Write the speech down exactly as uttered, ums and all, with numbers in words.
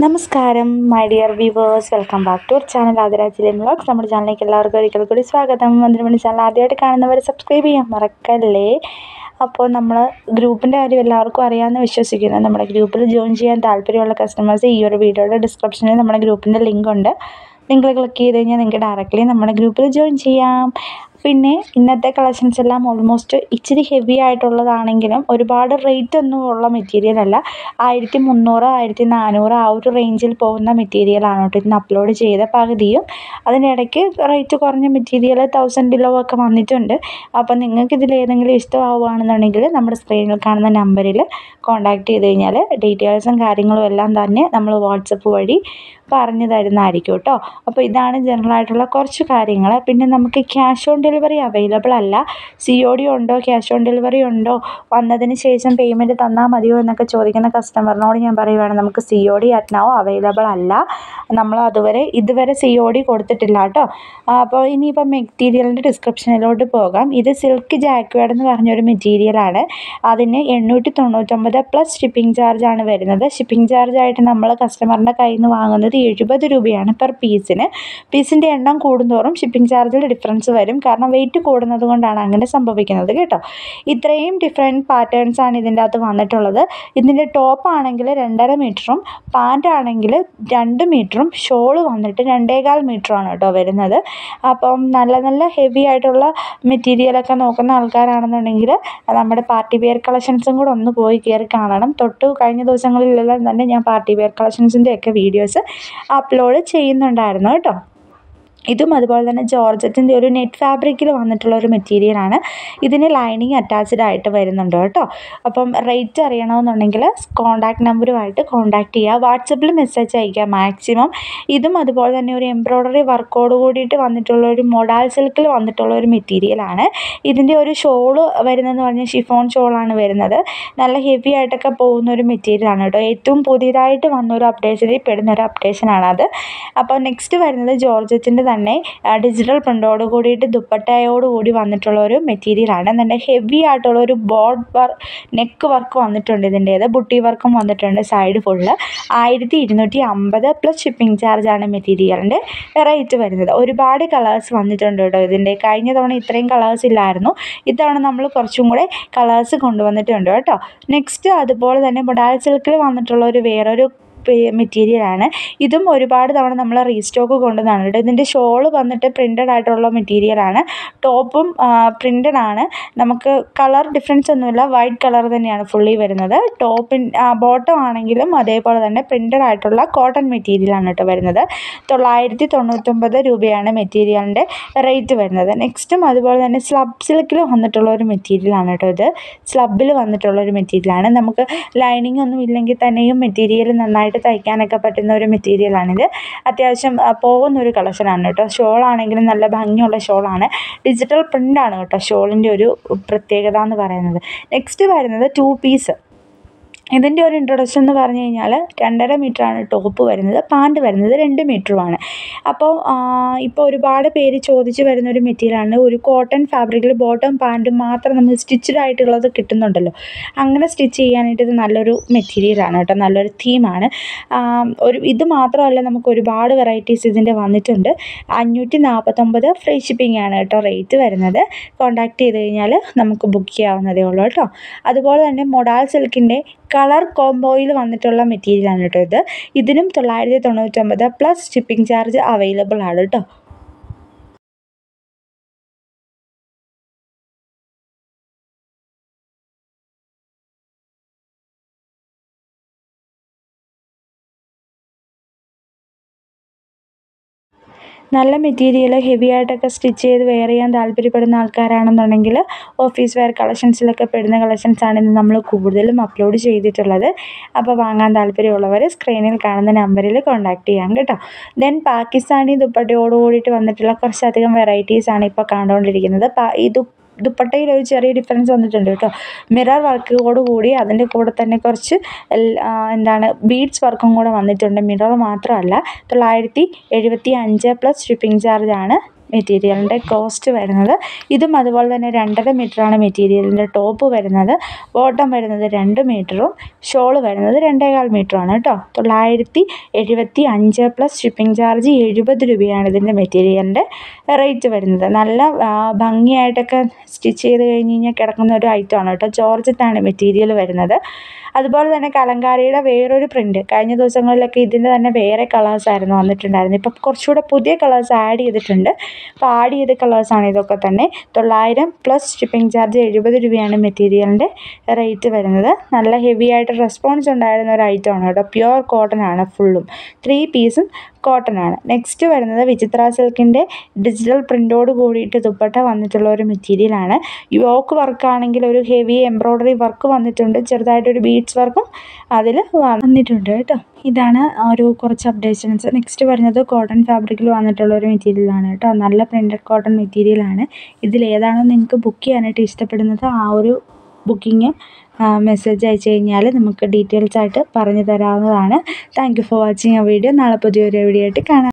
നമസ്കാരം my dear viewers, welcome back to our channel ആതിരാജിലെ vlogs. നമ്മുടെ ചാനലിലേക്ക് എല്ലാവർക്കും ഒരിക്കൽ കൂടി സ്വാഗതം. അതിന് വേണ്ടി ചാനൽ ആദ്യമായിട്ട് കാണുന്നവർ സബ്സ്ക്രൈബ് ചെയ്യാൻ മറക്കല്ലേ. അപ്പോൾ നമ്മൾ ഗ്രൂപ്പിൻ്റെ കാര്യം എല്ലാവർക്കും അറിയാമെന്ന് വിശ്വസിക്കുന്നു. നമ്മുടെ ഗ്രൂപ്പിൽ ജോയിൻ ചെയ്യാൻ താല്പര്യമുള്ള കസ്റ്റമേഴ്സ് ഈ ഒരു വീഡിയോയുടെ ഡിസ്ക്രിപ്ഷനിൽ നമ്മുടെ ഗ്രൂപ്പിൻ്റെ ലിങ്ക് ഉണ്ട്. നിങ്ങൾ ക്ലിക്ക് ചെയ്ത് കഴിഞ്ഞാൽ നിങ്ങൾക്ക് ഡയറക്റ്റ്ലി നമ്മുടെ ഗ്രൂപ്പിൽ ജോയിൻ ചെയ്യാം. പിന്നെ ഇന്നത്തെ കളക്ഷൻസ് എല്ലാം ഓൾമോസ്റ്റ് ഇച്ചിരി ഹെവി ആയിട്ടുള്ളതാണെങ്കിലും ഒരുപാട് റേറ്റ് ഒന്നും ഉള്ള മെറ്റീരിയൽ അല്ല. ആയിരത്തി മുന്നൂറ് ആയിരത്തി നാനൂറ് ആ ഒരു റേഞ്ചിൽ പോകുന്ന മെറ്റീരിയലാണ് കേട്ടോ ഇന്ന് അപ്ലോഡ് ചെയ്ത പകുതിയും. അതിനിടയ്ക്ക് റേറ്റ് കുറഞ്ഞ മെറ്റീരിയൽ തൗസൻഡ് ബിലോ ഒക്കെ വന്നിട്ടുണ്ട്. അപ്പം നിങ്ങൾക്ക് ഇതിൽ ഏതെങ്കിലും ഇഷ്ടമാവുകയാണെന്നുണ്ടെങ്കിൽ നമ്മുടെ സ്ക്രീനിൽ കാണുന്ന നമ്പറിൽ കോൺടാക്റ്റ് ചെയ്ത് കഴിഞ്ഞാൽ ഡീറ്റെയിൽസും കാര്യങ്ങളും എല്ലാം തന്നെ നമ്മൾ വാട്സപ്പ് വഴി പറഞ്ഞു തരുന്നതായിരിക്കും കേട്ടോ. അപ്പോൾ ഇതാണ് ജനറൽ ആയിട്ടുള്ള കുറച്ച് കാര്യങ്ങൾ. പിന്നെ നമുക്ക് ക്യാഷ് ഓൺ ഡെലിവറി അവൈലബിൾ അല്ല. സി ഒ ഡി ഉണ്ടോ, ക്യാഷ് ഓൺ ഡെലിവറി ഉണ്ടോ, വന്നതിന് ശേഷം പേയ്മെൻറ്റ് തന്നാൽ മതിയോ എന്നൊക്കെ ചോദിക്കുന്ന കസ്റ്റമറിനോട് ഞാൻ പറയുവാണ്, നമുക്ക് C O D at now available അല്ല. നമ്മൾ അതുവരെ ഇതുവരെ സി ഒ ഡി കൊടുത്തിട്ടില്ല കേട്ടോ. അപ്പോൾ ഇനിയിപ്പോൾ മെറ്റീരിയലിൻ്റെ ഡിസ്ക്രിപ്ഷനിലോട്ട് പോകാം. ഇത് സിൽക്ക് ജാക്വേഡ് എന്ന് പറഞ്ഞൊരു മെറ്റീരിയലാണ്. അതിന് എണ്ണൂറ്റി തൊണ്ണൂറ്റൊമ്പത് പ്ലസ് ഷിപ്പിംഗ് ചാർജാണ് വരുന്നത്. ഷിപ്പിംഗ് ചാർജായിട്ട് നമ്മൾ കസ്റ്റമറിൻ്റെ കയ്യിൽ നിന്ന് വാങ്ങുന്നത് എഴുപത് രൂപയാണ് പെർ പീസിന്. പീസിൻ്റെ എണ്ണം കൂടുന്തോറും ഷിപ്പിംഗ് ചാർജിൽ ഡിഫറൻസ് വരും. കാരണം വെയിറ്റ് കൂടുന്നത് കൊണ്ടാണ് അങ്ങനെ സംഭവിക്കുന്നത് കേട്ടോ. ഇത്രയും ഡിഫറെൻറ്റ് പാറ്റേൺസാണ് ഇതിൻ്റെ അകത്ത് വന്നിട്ടുള്ളത്. ഇതിൻ്റെ ടോപ്പ് ആണെങ്കിൽ രണ്ടര മീറ്ററും പാൻറ് ആണെങ്കിൽ രണ്ട് മീറ്ററും ഷോള് വന്നിട്ട് രണ്ടേകാൽ മീറ്ററുമാണ് കേട്ടോ വരുന്നത്. അപ്പം നല്ല നല്ല ഹെവി ആയിട്ടുള്ള മെറ്റീരിയലൊക്കെ നോക്കുന്ന ആൾക്കാരാണെന്നുണ്ടെങ്കിൽ നമ്മുടെ പാർട്ടി വെയർ കളക്ഷൻസും കൂടെ ഒന്ന് പോയി കയറി കാണണം. തൊട്ട് കഴിഞ്ഞ ദിവസങ്ങളിലെല്ലാം തന്നെ ഞാൻ പാർട്ടി വെയർ കളക്ഷൻസിൻ്റെ ഒക്കെ വീഡിയോസ് അപ്ലോഡ് ചെയ്യുന്നുണ്ടായിരുന്നു കേട്ടോ. ഇതും അതുപോലെ തന്നെ ജോർജറ്റിൻ്റെ ഒരു നെറ്റ് ഫാബ്രിക്കിൽ വന്നിട്ടുള്ള ഒരു മെറ്റീരിയലാണ്. ഇതിന് ലൈനിങ് അറ്റാച്ച്ഡ് ആയിട്ട് വരുന്നുണ്ട് കേട്ടോ. അപ്പം റേറ്റ് അറിയണമെന്നുണ്ടെങ്കിൽ കോൺടാക്ട് നമ്പറുമായിട്ട് കോൺടാക്ട് ചെയ്യുക. വാട്സപ്പിൽ മെസ്സേജ് അയയ്ക്കുക മാക്സിമം. ഇതും അതുപോലെ തന്നെ ഒരു എംബ്രോയ്ഡറി വർക്കോട് കൂടിയിട്ട് വന്നിട്ടുള്ള ഒരു മൊഡാൾ സിൽക്കിൽ വന്നിട്ടുള്ള ഒരു മെറ്റീരിയലാണ്. ഇതിൻ്റെ ഒരു ഷോള് വരുന്നതെന്ന് പറഞ്ഞാൽ ഷിഫോൺ ഷോളാണ് വരുന്നത്. നല്ല ഹെവി ആയിട്ടൊക്കെ പോകുന്ന ഒരു മെറ്റീരിയലാണ് കേട്ടോ. ഏറ്റവും പുതിയതായിട്ട് വന്നൊരു അപ്ഡേഷനിൽ പെടുന്നൊരു അപ്ഡേഷനാണത്. അപ്പോൾ നെക്സ്റ്റ് വരുന്നത് ജോർജറ്റിൻ്റെ തന്നെ ഡിജിറ്റൽ പ്രിൻ്റോട് കൂടിയിട്ട് ദുപ്പട്ടയോട് കൂടി വന്നിട്ടുള്ള ഒരു മെറ്റീരിയലാണ്. നല്ല ഹെവി ആയിട്ടുള്ള ഒരു ബോർഡ് വർക്ക് നെക്ക് വർക്ക് വന്നിട്ടുണ്ട്. ഇതിൻ്റേത് ബുട്ടി വർക്കും വന്നിട്ടുണ്ട് സൈഡ് ഫുള്ള്. ആയിരത്തി ഇരുന്നൂറ്റി അമ്പത് പ്ലസ് ഷിപ്പിംഗ് ചാർജാണ് മെറ്റീരിയലിൻ്റെ റേറ്റ് വരുന്നത്. ഒരുപാട് കളേഴ്സ് വന്നിട്ടുണ്ട് കേട്ടോ. ഇതിൻ്റെ കഴിഞ്ഞ തവണ ഇത്രയും കളേഴ്സ് ഇല്ലായിരുന്നു. ഇത്തവണ നമ്മൾ കുറച്ചും കൂടെ കളേഴ്സ് കൊണ്ടുവന്നിട്ടുണ്ട് കേട്ടോ. നെക്സ്റ്റ് അതുപോലെ തന്നെ മൊഡാൾ സിൽക്കിൽ വന്നിട്ടുള്ള ഒരു വേറൊരു മെറ്റീരിയലാണ്. ഇതും ഒരുപാട് തവണ നമ്മൾ റീസ്റ്റോക്ക് കൊണ്ടുവന്നതാണ് കേട്ടോ. ഇതിൻ്റെ ഷോള് വന്നിട്ട് പ്രിൻ്റഡ് ആയിട്ടുള്ള മെറ്റീരിയലാണ്. ടോപ്പും പ്രിൻ്റഡ് ആണ്. നമുക്ക് കളർ ഡിഫറൻസ് ഒന്നുമില്ല, വൈറ്റ് കളർ തന്നെയാണ് ഫുള്ളി വരുന്നത്. ടോപ്പിൻ ബോട്ടം ആണെങ്കിലും അതേപോലെ തന്നെ പ്രിൻ്റഡ് ആയിട്ടുള്ള കോട്ടൺ മെറ്റീരിയലാണ് കേട്ടോ വരുന്നത്. തൊള്ളായിരത്തി തൊണ്ണൂറ്റൊമ്പത് രൂപയാണ് മെറ്റീരിയലിൻ്റെ റേറ്റ് വരുന്നത്. നെക്സ്റ്റും അതുപോലെ തന്നെ സ്ലബ് സിൽക്കിൽ വന്നിട്ടുള്ള ഒരു മെറ്റീരിയലാണ് കേട്ടോ. ഇത് സ്ലബിൽ വന്നിട്ടുള്ള ഒരു മെറ്റീരിയലാണ്. നമുക്ക് ലൈനിങ് ഒന്നും ഇല്ലെങ്കിൽ തന്നെയും മെറ്റീരിയൽ നന്നായിട്ട് തയ്ക്കാനൊക്കെ പറ്റുന്ന ഒരു മെറ്റീരിയലാണിത്. അത്യാവശ്യം പോകുന്നൊരു കളക്ഷനാണ് കേട്ടോ. ഷോളാണെങ്കിലും നല്ല ഭംഗിയുള്ള ഷോളാണ്. ഡിജിറ്റൽ പ്രിൻ്റാണ് കേട്ടോ ഷോളിൻ്റെ ഒരു പ്രത്യേകത എന്ന് പറയുന്നത്. നെക്സ്റ്റ് വരുന്നത് ടു പീസ്. ഇതിൻ്റെ ഒരു ഇൻട്രൊഡക്ഷൻ എന്ന് പറഞ്ഞു കഴിഞ്ഞാൽ രണ്ടര മീറ്ററാണ് ടോപ്പ് വരുന്നത്, പാൻറ് വരുന്നത് രണ്ട് മീറ്ററുമാണ്. അപ്പോൾ ഇപ്പോൾ ഒരുപാട് പേര് ചോദിച്ച് വരുന്നൊരു മെറ്റീരിയലാണ്. ഒരു കോട്ടൺ ഫാബ്രിക്കിൽ ബോട്ടം പാൻറ്റും മാത്രം നമുക്ക് സ്റ്റിച്ചഡ് ആയിട്ടുള്ളത് കിട്ടുന്നുണ്ടല്ലോ. അങ്ങനെ സ്റ്റിച്ച് ചെയ്യാനായിട്ട് ഇത് നല്ലൊരു മെറ്റീരിയലാണ് കേട്ടോ. നല്ലൊരു തീമാണ്. ഒരു ഇത് മാത്രമല്ല, നമുക്ക് ഒരുപാട് വെറൈറ്റീസ് ഇതിൻ്റെ വന്നിട്ടുണ്ട്. അഞ്ഞൂറ്റി നാൽപ്പത്തൊമ്പത് ഫ്രീ ഷിപ്പിംഗ് ആണ് കേട്ടോ റേറ്റ് വരുന്നത്. കോൺടാക്ട് ചെയ്ത് കഴിഞ്ഞാൽ നമുക്ക് ബുക്ക് ചെയ്യാവുന്നതേ ഉള്ളൂ കേട്ടോ. അതുപോലെ തന്നെ മൊഡാൾ സിൽക്കിൻ്റെ കളർ കോംബോയിൽ വന്നിട്ടുള്ള മെറ്റീരിയലാണ് കേട്ടോ ഇത്. ഇതിനും തൊള്ളായിരത്തി തൊണ്ണൂറ്റൊമ്പത് പ്ലസ് ഷിപ്പിംഗ് ചാർജ് അവൈലബിൾ ആണ് കേട്ടോ. നല്ല മെറ്റീരിയൽ ഹെവി ആയിട്ടൊക്കെ സ്റ്റിച്ച് ചെയ്ത് വെയർ ചെയ്യാൻ താല്പര്യപ്പെടുന്ന ആൾക്കാരാണെന്നുണ്ടെങ്കിൽ ഓഫീസ് വെയർ കളക്ഷൻസിലൊക്കെ പെടുന്ന കളക്ഷൻസാണ് ഇന്ന് നമ്മൾ കൂടുതലും അപ്ലോഡ് ചെയ്തിട്ടുള്ളത്. അപ്പോൾ വാങ്ങാൻ താല്പര്യമുള്ളവർ സ്ക്രീനിൽ കാണുന്ന നമ്പറിൽ കോൺടാക്റ്റ് ചെയ്യാം കേട്ടോ. ദെൻ പാകിസ്ഥാനി ദുപ്പട്ടയോട് കൂടിയിട്ട് വന്നിട്ടുള്ള കുറച്ചധികം വെറൈറ്റീസാണ് ഇപ്പോൾ കണ്ടുകൊണ്ടിരിക്കുന്നത്. ഇത് ദുപ്പട്ടയിൽ ഒരു ചെറിയ ഡിഫറൻസ് വന്നിട്ടുണ്ട് കേട്ടോ. മിറർ വർക്കോട് കൂടി അതിൻ്റെ കൂടെ തന്നെ കുറച്ച് എന്താണ് ബീഡ്സ് വർക്കും കൂടെ വന്നിട്ടുണ്ട്. മിറർ മാത്രമല്ല. തൊള്ളായിരത്തി എഴുപത്തി അഞ്ച് പ്ലസ് ഷിപ്പിംഗ് ചാർജാണ് മെറ്റീരിയലിൻ്റെ കോസ്റ്റ് വരുന്നത്. ഇതും അതുപോലെ തന്നെ രണ്ടര മീറ്ററാണ് മെറ്റീരിയലിൻ്റെ ടോപ്പ് വരുന്നത്. ബോട്ടം വരുന്നത് രണ്ട് മീറ്ററും ഷോള് വരുന്നത് രണ്ടേകാൽ മീറ്ററുമാണ് കേട്ടോ. തൊള്ളായിരത്തി എഴുപത്തി അഞ്ച് പ്ലസ് ഷിപ്പിംഗ് ചാർജ് എഴുപത് രൂപയാണ് ഇതിൻ്റെ മെറ്റീരിയലിൻ്റെ റേറ്റ് വരുന്നത്. നല്ല ഭംഗിയായിട്ടൊക്കെ സ്റ്റിച്ച് ചെയ്ത് കഴിഞ്ഞ് കഴിഞ്ഞാൽ കിടക്കുന്ന ഒരു ഐറ്റമാണ് കേട്ടോ. ജോർജറ്റാണ് മെറ്റീരിയൽ വരുന്നത്. അതുപോലെ തന്നെ കലങ്കാരിയുടെ വേറൊരു പ്രിൻറ്റ്, കഴിഞ്ഞ ദിവസങ്ങളിലൊക്കെ ഇതിൻ്റെ തന്നെ വേറെ കളേഴ്സായിരുന്നു വന്നിട്ടുണ്ടായിരുന്നു. ഇപ്പം കുറച്ചുകൂടെ പുതിയ കളേഴ്സ് ആഡ് ചെയ്തിട്ടുണ്ട്. അപ്പോൾ ആഡ് ചെയ്ത കളേഴ്സാണ് ഇതൊക്കെ തന്നെ. തൊള്ളായിരം പ്ലസ് ഷിപ്പിംഗ് ചാർജ് എഴുപത് രൂപയാണ് മെറ്റീരിയലിൻ്റെ റേറ്റ് വരുന്നത്. നല്ല ഹെവി ആയിട്ട് റെസ്പോൺസ് ഉണ്ടായിരുന്ന ഒരു ഐറ്റമാണ് കേട്ടോ. പ്യുവർ കോട്ടൺ ആണ് ഫുള്ളും. ത്രീ പീസും കോട്ടൺ ആണ്. നെക്സ്റ്റ് വരുന്നത് വിചിത്ര സിൽക്കിൻ്റെ ഡിജിറ്റൽ പ്രിൻ്റോട് കൂടിയിട്ട് ദുപ്പട്ട വന്നിട്ടുള്ള ഒരു മെറ്റീരിയലാണ്. യോക്ക് വർക്കാണെങ്കിൽ ഒരു ഹെവി എംബ്രോയ്ഡറി വർക്ക് വന്നിട്ടുണ്ട്. ചെറുതായിട്ടൊരു ബീഡ്സ് വർക്കും അതിൽ വന്നിട്ടുണ്ട് കേട്ടോ. ഇതാണ് ഒരു കുറച്ച് അപ്ഡേഷൻസ്. നെക്സ്റ്റ് വരുന്നത് കോട്ടൺ ഫാബ്രിക്കിൽ വന്നിട്ടുള്ള ഒരു മെറ്റീരിയലാണ് കേട്ടോ. നല്ല പ്രിൻറ്റഡ് കോട്ടൺ മെറ്റീരിയലാണ്. ഇതിലേതാണോ നിങ്ങൾക്ക് ബുക്ക് ചെയ്യാനായിട്ട് ഇഷ്ടപ്പെടുന്നത് ആ ഒരു ബുക്കിംഗ് മെസ്സേജ് അയച്ചു കഴിഞ്ഞാൽ നമുക്ക് ഡീറ്റെയിൽസ് ആയിട്ട് പറഞ്ഞു തരാവുന്നതാണ്. താങ്ക് യു ഫോർ വാച്ചിങ് ആ വീഡിയോ. നാളെ പുതിയൊരു വീഡിയോ ആയിട്ട് കാണാം.